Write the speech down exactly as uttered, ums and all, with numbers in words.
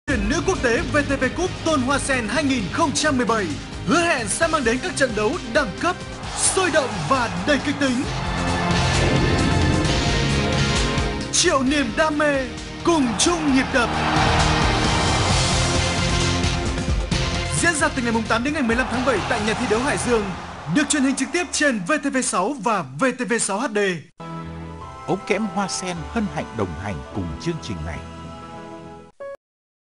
Tuyển nữ quốc tế vê tê vê Cup Tôn Hoa Sen hai nghìn không trăm mười bảy hứa hẹn sẽ mang đến các trận đấu đẳng cấp, sôi động và đầy kịch tính. Triệu niềm đam mê, cùng chung nhịp đập. Diễn ra từ ngày tám đến ngày mười lăm tháng bảy tại nhà thi đấu Hải Dương, được truyền hình trực tiếp trên vê tê vê sáu và vê tê vê sáu hát đê. Ống kẽm Hoa Sen hân hạnh đồng hành cùng chương trình này.